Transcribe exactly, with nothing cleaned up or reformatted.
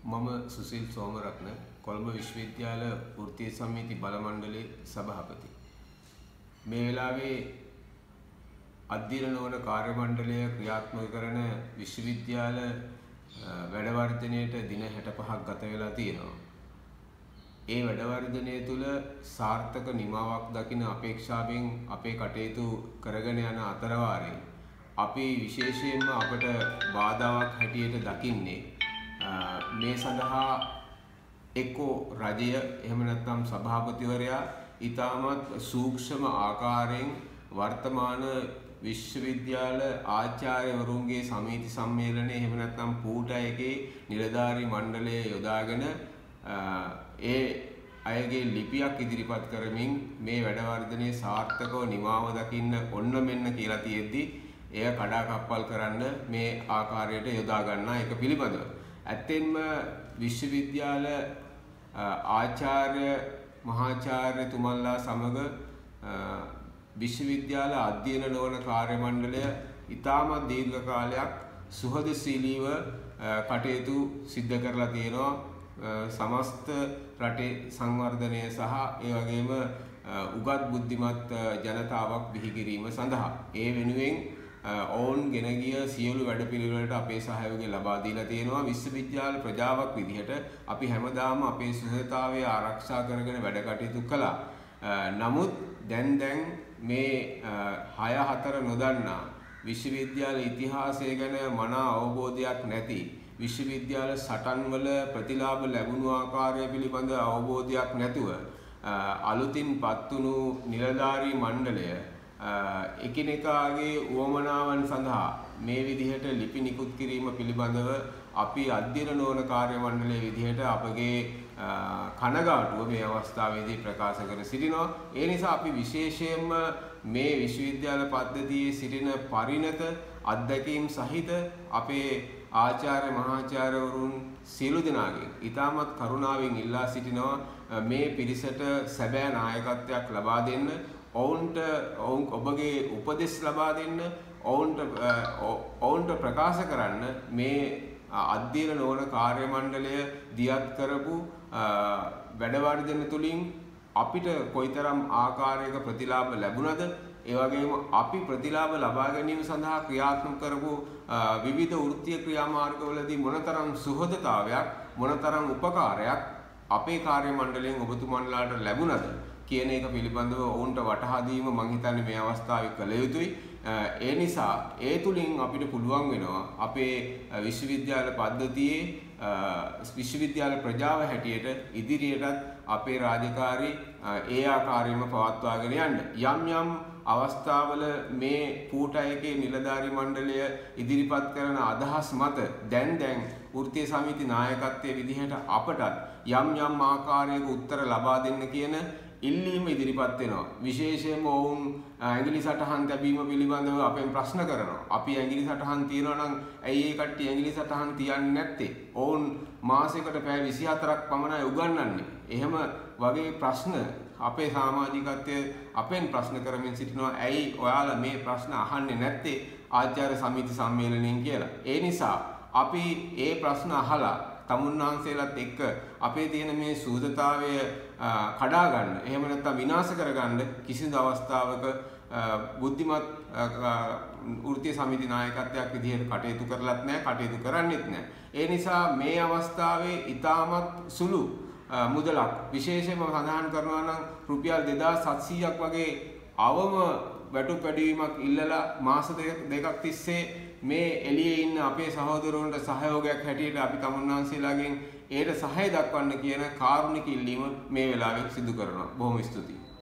මම සුසිල් සෝමරත්න කොළඹ විශ්වවිද්‍යාල වෘත්තීය සමිති බල මණ්ඩලයේ සභාපති. මේ වෙලාවේ අධ්‍යයන නොවන කාර්ය මණ්ඩලය ක්‍රියාත්මක කරන විශ්වවිද්‍යාල වැඩ වර්ධනයේට දින හැටපහක් ගත වෙලා තියෙනවා. ඒ වැඩ වර්ධනය තුළ සාර්ථක නිමාවක් දකින අපේක්ෂාවෙන් අපේ කටයුතු කරගෙන යන අතරවාරේ අපි විශේෂයෙන්ම අපට බාධාවක් හැටියට දකින්නේ මේ සඳහා එක්කෝ රජය එහෙම නැත්නම් සභාපතිවරයා ඊටමත් සූක්ෂම ආකාරයෙන් වර්තමාන විශ්වවිද්‍යාල ආචාර්යවරුන්ගේ සමිති සම්මේලනයේ එහෙම නැත්නම් පූටයකේ නිලධාරී මණ්ඩලය යොදාගෙන ඒ අයගේ ලිපියක් ඉදිරිපත් කරමින් මේ වැඩ වර්ධනයේ සාර්ථකව නිමාව දකින්න ඔන්න මෙන්න කියලා තියෙද්දි එය කඩාකප්පල් කරන්න මේ ආකාරයට යොදා ගන්නා එක පිළිබඳව ඇත්තෙන්ම විශ්වවිද්‍යාල ආචාර්ය මහාචාර්යතුමන්ලා සමග විශ්වවිද්‍යාල අධ්‍යයන නොවන කාර්ය මණ්ඩලය ඉතාමත් දීර්ඝ කාලයක් සුහදශීලීව කටයුතු සිද්ධ කරලා තියෙනවා සමස්ත රටේ සංවර්ධනය සහ ඒ වගේම උගත් බුද්ධිමත් ජනතාවක් බිහි කිරීම සඳහා ඒ වෙනුවෙන් ඔවුන් ගෙන ගිය සියලු වැඩපිළිවෙලට අපේ සහයෝගය ලබා දීලා තියෙනවා. විශ්වවිද්‍යාල ප්‍රජාවක් විදිහට අපි හැමදාම අපේ සුහදතාවය ආරක්ෂා කරගෙන වැඩ කටයුතු කළා. නමුත් දැන් දැන් මේ හය හතර නොදන්නා විශ්වවිද්‍යාල ඉතිහාසය ගැන මනා අවබෝධයක් නැති විශ්වවිද්‍යාල සටන්වල ප්‍රතිලාභ ලැබුණු ආකාරය පිළිබඳ අවබෝධයක් නැතුව අලුතින් පත්වුණු නිලධාරී මණ්ඩලය එකිනෙකාගේ උවමනාවන් සඳහා මේ විදිහට ලිපි නිකුත් කිරීම පිළිබඳව අපි අධ්‍යයන නොවන කාර්ය මණ්ඩලයේ විදිහට අපගේ කනගාටුව මේ අවස්ථාවේදී ප්‍රකාශ කර සිටිනවා. ඒ නිසා අපි විශේෂයෙන්ම මේ විශ්වවිද්‍යාල පද්ධතියේ සිටින පරිණත අත්දැකීම් සහිත අපේ ආචාර්ය මහාචාර්යවරුන් සියලු දෙනාගෙන් ඉතාමත් කරුණාවෙන් ඉල්ලා සිටිනවා මේ පිරිසට සැබෑ නායකත්වයක් ලබා දෙන්න. ඔවුන්ට ඔබගේ උපදෙස් ලබා දෙන්න ඔවුන්ට ඔවුන්ට ප්‍රකාශ කරන්න මේ අධ්‍යයන නොවන කාර්ය මණ්ඩලය දියත් කරපු වැඩ වර්ධන තුලින් අපිට කොයිතරම් ආකාරයක ප්‍රතිලාභ ලැබුණද ඒ වගේම අපි ප්‍රතිලාභ ලබා ගැනීම සඳහා ක්‍රියාත්මක කරපු විවිධ වෘත්තීය ක්‍රියාමාර්ගවලදී මොනතරම් සුහදතාවයක් මොනතරම් උපකාරයක් අපේ කාර්ය මණ්ඩලයෙන් ඔබතුමන්ලාට ලැබුණද කියන එක පිළිබඳව ඔවුන්ට වටහා දීම මම හිතන්නේ මේ අවස්ථාවේ කළ යුතුයි. ඒ නිසා ඒ තුලින් අපිට පුළුවන් වෙනවා අපේ විශ්වවිද්‍යාල පද්ධතියේ විශ්වවිද්‍යාල ප්‍රජාව හැටියට ඉදිරියටත් අපේ රාජකාරී ඒ ආකාරයෙන්ම පවත්වාගෙන යන්න. යම් යම් අවස්ථාවල මේ පූටයකේ නිලධාරී මණ්ඩලය ඉදිරිපත් කරන අදහස් මත දැන් දැන් වෘත්තීය සමිති නායකත්වයේ විදිහට අපටත් යම් යම් ආකාරයක උත්තර ලබා දෙන්න කියන ඉල්ලීම ඉදිරිපත් වෙනවා. විශේෂයෙන්ම ඔවුන් ඇඟිලි සටහන් තැබීම පිළිබඳව අපෙන් ප්‍රශ්න කරනවා. අපි ඇඟිලි සටහන් තියනවා නම් ඇයි ඒ කට්ටිය ඇඟිලි සටහන් තියන්නේ නැත්තේ? ඔවුන් මාසෙකට පැය විසි හතරක් පමණයි උගන්වන්නේ. එහෙම වගේ ප්‍රශ්න අපේ සමාජිකත්වයේ අපෙන් ප්‍රශ්න කරමින් සිටිනවා. ඇයි ඔයාලා මේ ප්‍රශ්න අහන්නේ නැත්තේ ආචාර්ය සමිති සම්මේලනයෙන් කියලා. ඒ නිසා අපි ඒ ප්‍රශ්න අහලා තමුන්නාන්සේලත් එක්ක අපේ තියෙන මේ සූදතාවය කඩා ගන්න එහෙම නැත්නම් විනාශ කරගන්න කිසිදු අවස්ථාවක බුද්ධිමත් වෘත්තීය සමිති නායකත්වයක් විදිහට කටයුතු කරලත් නැහැ කටයුතු කරන්නෙත් නැහැ. ඒ නිසා මේ අවස්ථාවේ ඊටමත් සුළු මුදලක් විශේෂයෙන්ම සඳහන් කරනවා නම් රුපියල් දෙදාස් හත්සීයක් වගේ අවම වැටුපැඩවීමක් ඉල්ලලා මාස දෙකක් තිස්සේ මේ එළියේ ඉන්න අපේ සහෝදරවන්ට සහයෝගයක් හැටියට අපි තමුන්නාන්සේලාගෙන් ඒට සහාය දක්වන්න කියන කාරුණික ඉල්ලීම මේ වෙලාවේ සිදු කරනවා. බොහොම ස්තුතියි.